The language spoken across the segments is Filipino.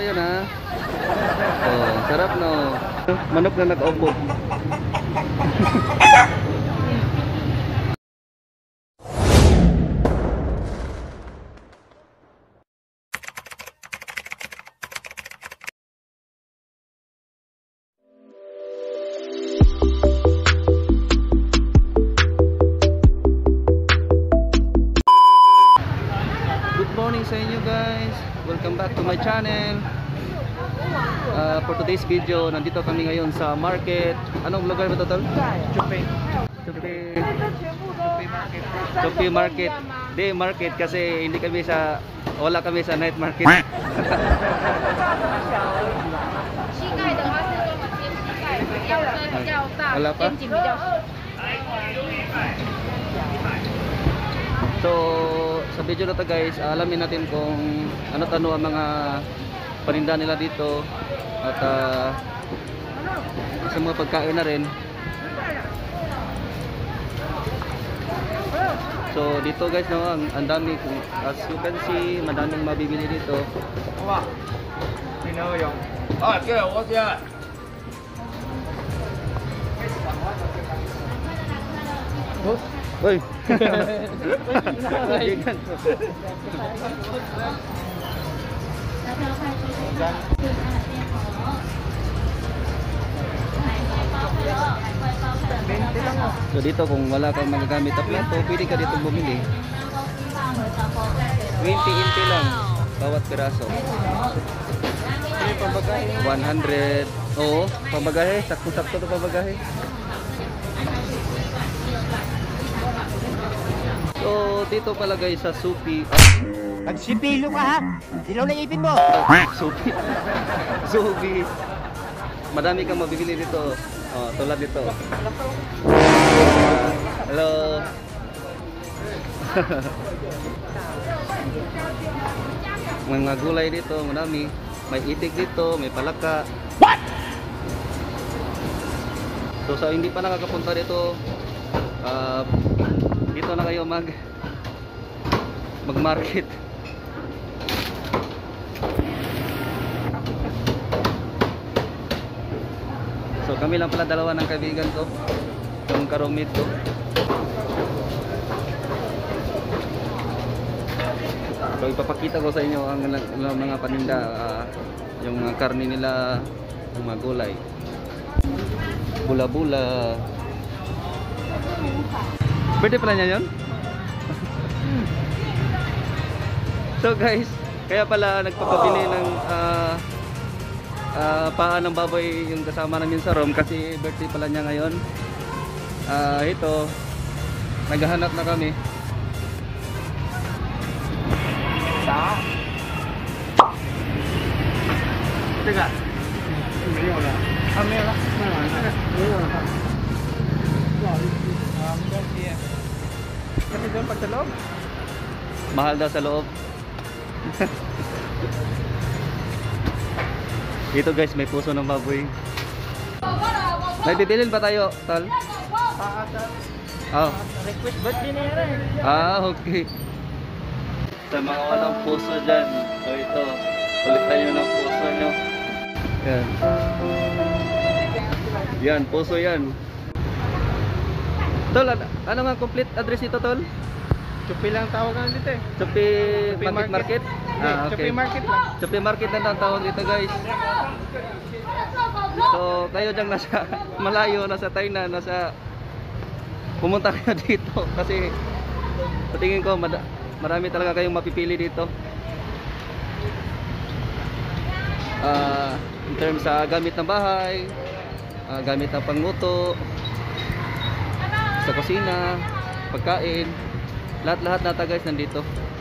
yan ha. Oh, sarap no. Manok na nakaupo. Good morning sa inyo guys. Welcome back to my channel. For today's video, nandito kami ngayon sa market. Anong lugar ba ito, tol? Chupi Market. Day market kasi hindi kami sa wala kami sa night market. Wala pa? So, sa video na to guys, alamin natin kung ano ang mga paninda nila dito at sa mga pagkain na rin. So, dito guys, no, ang dami, as you can see, madaming mabibili dito. Uy. So dito kung wala kang magagamit na plato, pwede ka dito bumili. 20 inti lang bawat piraso. 100. Oo, pambagahe, sakto-sakto to pambagahe. So dito pala guys sa Supi. Nagsipilo ka ha? Silaw na ipin mo! Supi. Supi. Madami kang mabibili dito. Oh, tulad dito. Hello. Mga gulay dito, madami. May itik dito, may palaka. What? So sa hindi pa nakakapunta dito, dito na kayo mag-market. So kami lang pala dalawa ng kaibigan ko, yung karumit ko. So ipapakita ko sa inyo ang mga paninda, yung mga karne nila, yung mga gulay. Bula-bula. Pwede pala niya yun? So guys, kaya pala nagpapabili ng paa ng baboy yung kasama namin sa room kasi birthday pala niya ngayon. Ito, naghahanap na kami. Teka. Kasi doon pag sa loob? Mahal daw sa loob. Dito guys, may puso ng baboy. May bibilin pa tayo, Tal? Request birthday na yan okay. Sa mga walang puso dyan, so ito, ulitan nyo ng puso nyo. Yan. Yan, puso yan. Tol, ano nga complete address ito, Tol? Chupi lang tawagan dito eh. Chupi Market? Okay. Chupi Market lang. Chupi Market lang ang tawag dito guys. So kayo dyan nasa malayo, nasa Tainan, pumunta kayo dito kasi patingin ko marami talaga kayong mapipili dito. In terms sa gamit ng bahay, gamit ng pangluto, sa kusina, pagkain, lahat-lahat nata guys nandito.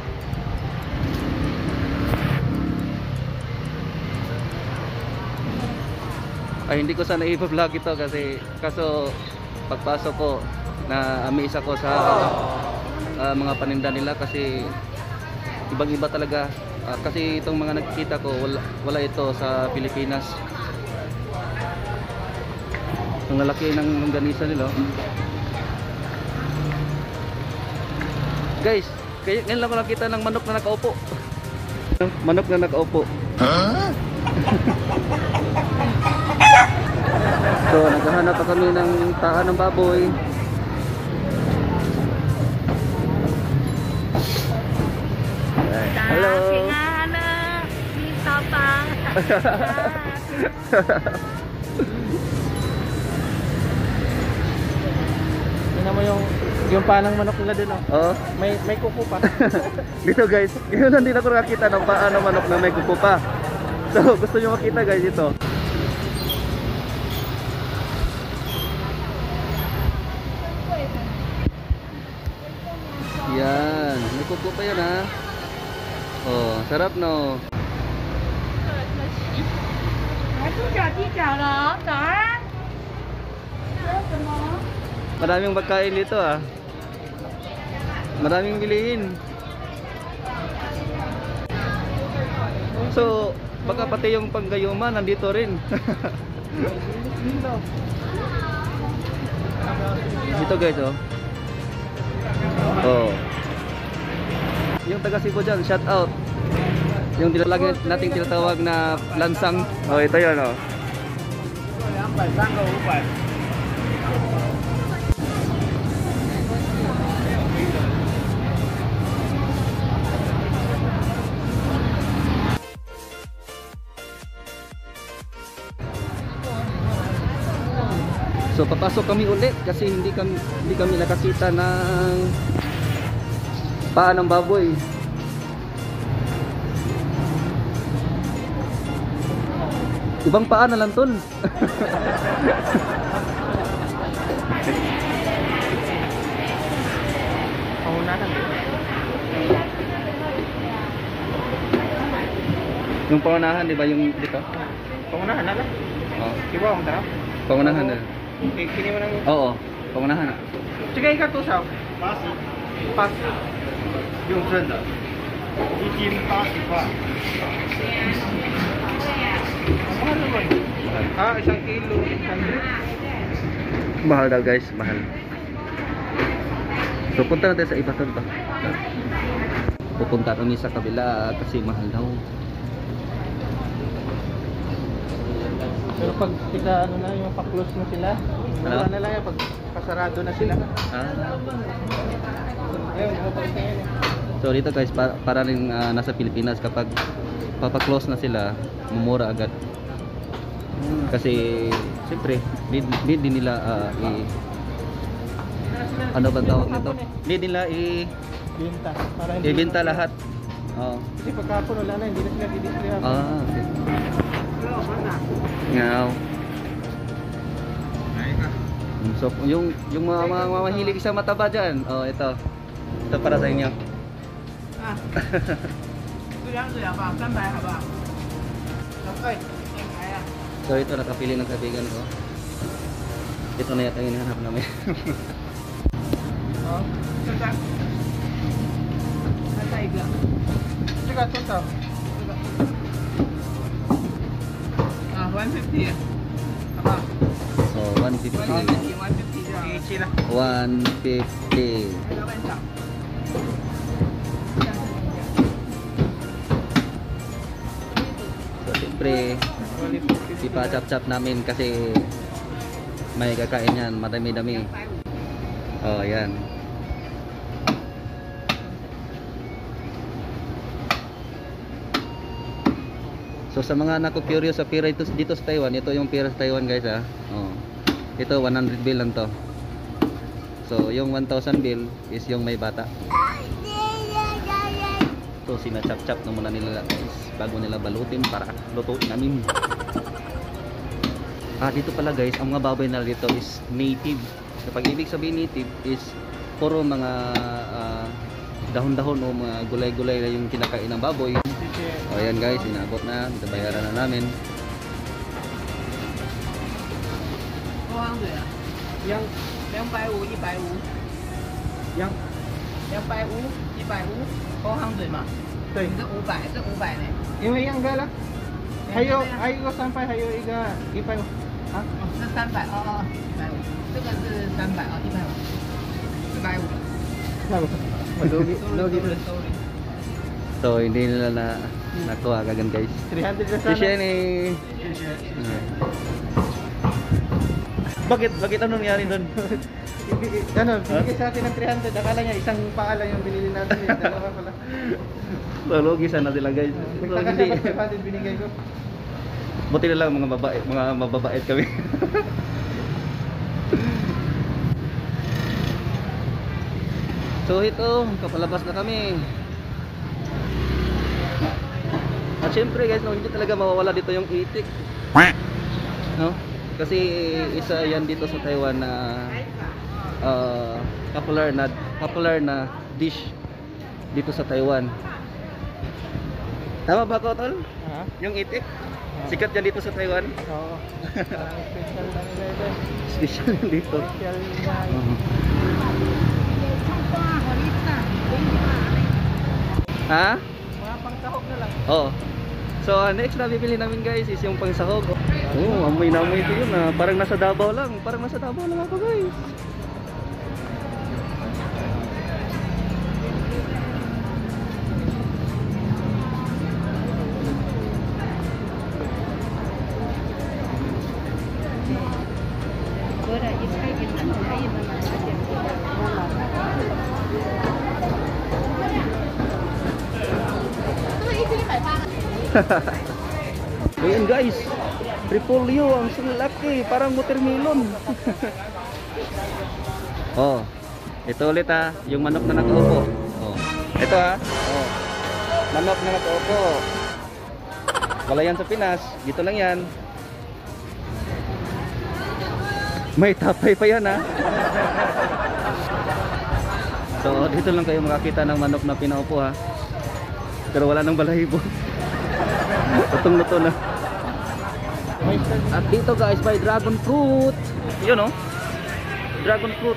Ay hindi ko sana i-vlog ito kasi pagpasok ko na amaze ako sa mga paninda nila kasi ibang-iba talaga. Kasi itong mga nakikita ko wala ito sa Pilipinas. Ang lalaki ng ganisa nila. Guys, ngayon lang ako nakita ng manok na nakaupo. Manok na nakaupo. Huh? So, naghahanap pa kami ng paa ng baboy. Hello. Tingnan mo yung panang manok nila din oh. Oh. May kuko pa. Dito guys, yun din ako nakakita ng paa ng manok na may kuko pa. So, gusto nyo makita guys ito. Yan, may kuko pa yan ha. Oh, sarap no. Maraming pagkain dito ah. Maraming bilihin. So, baka pati yung panggayuma nandito rin. Dito guys oh. Oh. Yung taga Cebu dyan, shout out. Yung lagi nating tinatawag na lansang. Oh, ito yun oh. So papasok kami ulit kasi hindi kami nakakita ng paa ng baboy. Ibang paa na lang tol. Pangunahan din. Yung pangunahan, di ba yung dito? Pangunahan na lang. Oh, Diba ang tarap? pangunahan na. Kini mo nang... Oo, pangunahan na. Sige, ikaw to sa... Pas. Yung friend ah. Mahal naman. Ah, 1 kilo. 100. Mahal daw guys, mahal. So punta natin sa iba tol ba? Pupunta kami sa kabila kasi mahal daw. Pero pag kita ano na yung pa-close na sila, wala na lang yan pag pasarado na sila. Ah. Ayun, mabalik na yan eh. So dito guys, para rin nasa Pilipinas kapag papaklose na sila, mumura agad. Kasi siyempre, need din nila ano ba tawag nito? Need nila Binta. Para hindi ibenta lahat. Oh. Kasi pagkapon wala na, hindi na sila didisplay. Ah, okay. Ngaw. So yung mga mahilig sa mataba diyan. Oh, ito. Ito para sa inyo. Ah. 这样子吧，300好不好？哎，来呀！ So ito nakapili ng kaibigan ko. Ito na yata yung hinahanap namin. 好，这张，再一个，这个多少？这个啊，150，好不好 So 150. ？150这样。一起了。 150. 老板长。 So siyempre ipa-chop-chop namin kasi may kakain yan, madami-dami. Oh, yan. So sa mga nako-curious sa pira dito sa Taiwan, ito yung pira sa Taiwan guys ha. Oh. Ito 100 bill lang to. So yung 1,000 bill is yung may bata. So sina-chop-chop na muna nila guys bago nila balutin para lutuin namin. Dito pala guys, ang mga baboy na dito is native. Kapag ibig sabihin native is puro mga dahon-dahon o mga gulay-gulay na yung kinakain ng baboy. O ayan guys, inabot na, bayaran na namin. Yang 250 150yang 250 150多行水嘛？对，是500，是500呢。因为样个了，还有一个300，还有一个150啊？哦，是300哦，150，这个是300哦，150，450。那我 no difference. So hindi nila na Nakuha kagan guys. 300 na Si sana. Shen eh. Bakit ano nangyari doon? Ano, binigay sa atin ng 300. Akala niya isang paa lang yung binili natin. Dalawa pala. Lugi sana sila guys. So, Nagtaka hindi. siya pag 500 binigay ko. Buti na lang mga babae, mga mababait kami. So ito, kapalabas na kami. At syempre guys, no, hindi talaga mawawala dito yung itik. No? Kasi isa yan dito sa Taiwan na popular na dish dito sa Taiwan. Tama ba ako, tol? Ha? Yung itik? Sikat yan dito sa Taiwan. Oo. Parang special na nila ito. Special yan dito. Special na. Ha? Mga pangsahog na lang. Oo. So next na bibili namin guys is yung pangsahog. Oh, amoy na amoy ito yun ah. Parang nasa Davao lang. Parang nasa Davao lang ako guys. Ayan guys, repolyo ang laki, parang watermelon. Oh, ito ulit ha, yung manok na nakaupo. Oh, ito ha, oh, manok na nakaupo. Wala yan sa Pinas, dito lang yan. May tapay pa yan ha. So dito lang kayo makakita ng manok na pinaupo ha. Pero wala nang balahibo. Lutong-luto na. At dito guys, may dragon fruit. Yun oh. Dragon fruit.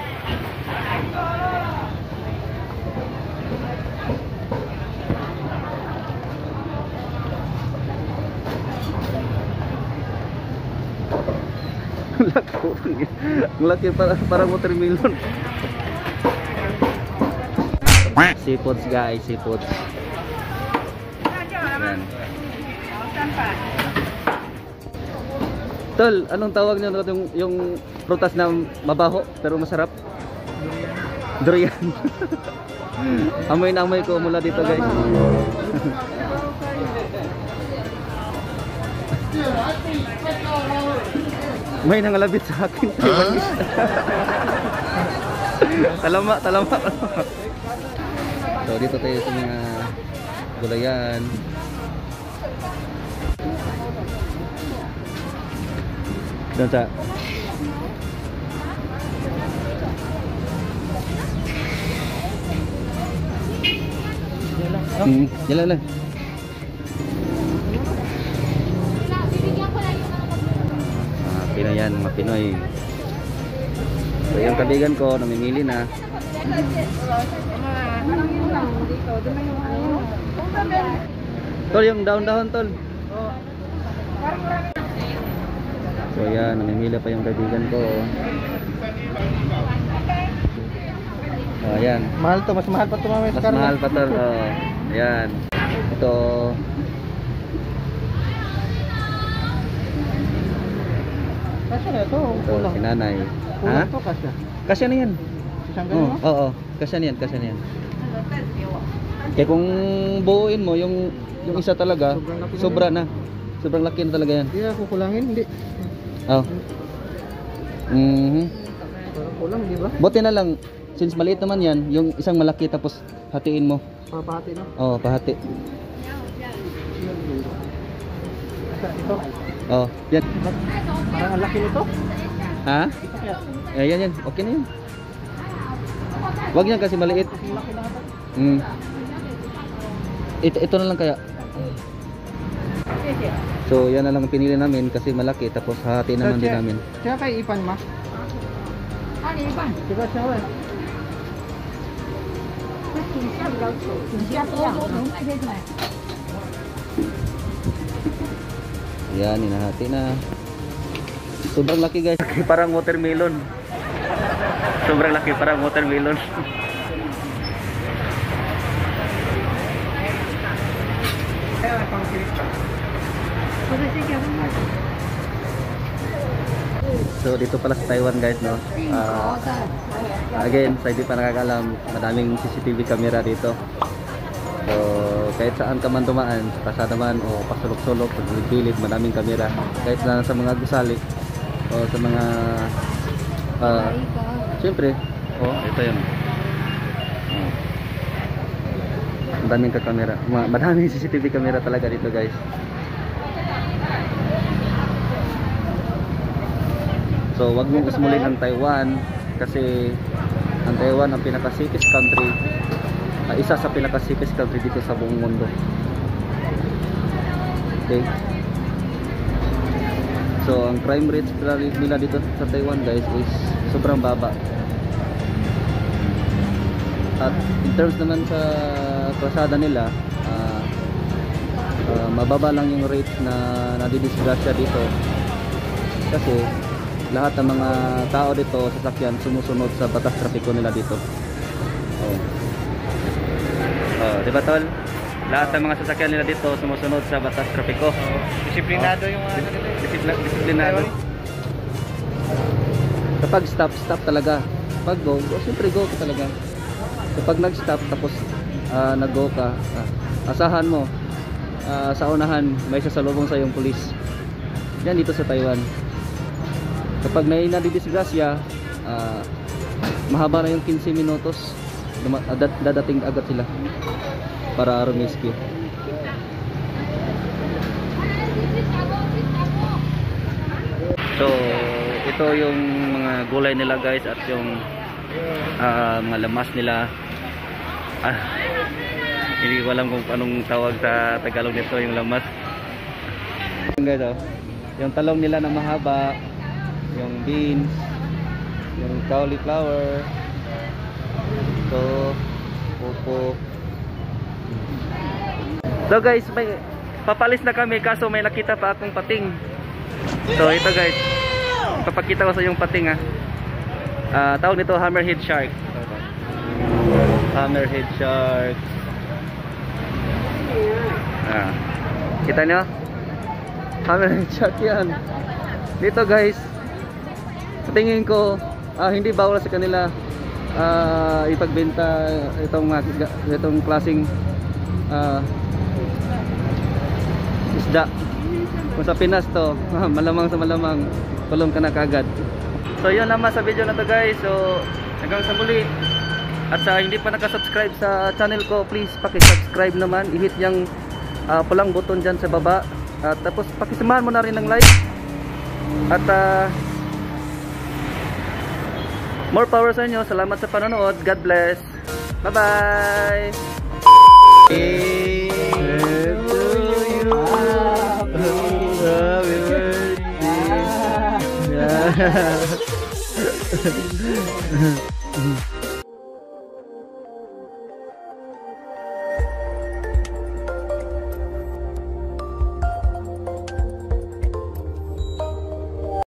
Ang laki parang watermelon. Seafoods guys, seafoods. Yan. Tol, anong tawag niyo yung prutas na mabaho pero masarap? Durian. Amoy na amoy ko mula dito guys. May nangalabit sa akin. Talama, talama. So dito tayo sa mga gulayan. Doon sa jalan lang. Pinoy yan, mga Pinoy. So yung kaibigan ko namimili na. Tol, yung daon-daon tol. So yan, namimili pa yung kaibigan ko. Oh, ayan. Mahal to, mas mahal pa ito mamaya sa Mas karne. mahal pa tol. Oh, ayan. Ito. Kasya na ito, Ito, kulang. si nanay. Ha? Kulang to, kasya. Kasya na yan. Isang Oo, ganun mo? oo. Kasya na yan, kasya na yan. Kaya kung buuin mo, yung isa talaga, Sobrang laki na sobra na. Sobrang laki na talaga yan. Hindi na kukulangin, hindi. Oh. Parang kulang, di ba? Buti na lang, since maliit naman yan, yung isang malaki tapos hatiin mo. Papahati, no? Oh, pahati. Ito. Oh, yan. Parang ang laki nito. Ha? Ito kaya. Eh, yan. Okay na yan. Wag yan kasi maliit. Ang laki na ito. Ito na lang kaya. So, yan na lang ang pinili namin kasi malaki tapos hati naman din namin. Kaya kay Ipan, ma? Ano Ipan? Diba siya, wala? Yan, hinahati na. Sobrang laki guys. Parang watermelon. Sobrang laki, parang watermelon. So dito pala sa Taiwan guys, no. Again, sa hindi pa nakakalam, madaming CCTV camera dito. So kahit saan ka man dumaan, sa kasada man o pasulok-sulok, pagpilid, madaming kamera. Kahit na sa mga gusali o sa mga siyempre, ito yun. Madaming kamera, madaming CCTV camera talaga dito guys. So wag mong usmulin ang Taiwan kasi ang Taiwan ang pinaka-safest country, isa sa pinaka-safest country dito sa buong mundo. Okay. So ang crime rates nila dito sa Taiwan guys is sobrang baba. At in terms naman sa kalsada nila, mababa lang yung rates na nadidisgrasya dito kasi lahat ng mga tao dito sa sasakyan sumusunod sa batas trapiko nila dito. Di ba tol? Lahat ng mga sasakyan nila dito sumusunod sa batas trapiko. Disiplinado yung disiplinado. Kapag stop talaga. Pag go, siyempre go ka talaga. Kapag nag-stop tapos nag-go ka, asahan mo sa unahan may sasalubong sa yung pulis. Yan dito sa Taiwan. Kapag may nadidisgrasya, mahaba na yung 15 minutos, dadating agad sila para rescue. So ito yung mga gulay nila guys at yung mga lamas nila. Hindi ko alam kung anong tawag sa Tagalog nito, yung lamas. Guys, yung talong nila na mahaba, yung beans, yung cauliflower, ito, upo. So guys, may papalis na kami kaso may nakita pa akong pating. So ito guys, papakita ko sa yung pating tawag nito hammerhead shark. Hammerhead shark. Kita nyo? Hammerhead shark yan. Dito guys, sa tingin ko hindi bawal sa kanila ipagbenta itong klaseng isda. Kung sa Pinas to, malamang sa malamang kulong ka na kagad. So yun naman sa video na to guys. So hanggang sa muli. At sa hindi pa nakasubscribe sa channel ko, please paki-subscribe naman. I-hit yung pulang button dyan sa baba. At tapos pakisamahan mo na rin ng like. At more power sa inyo. Salamat sa panonood. God bless. Bye bye.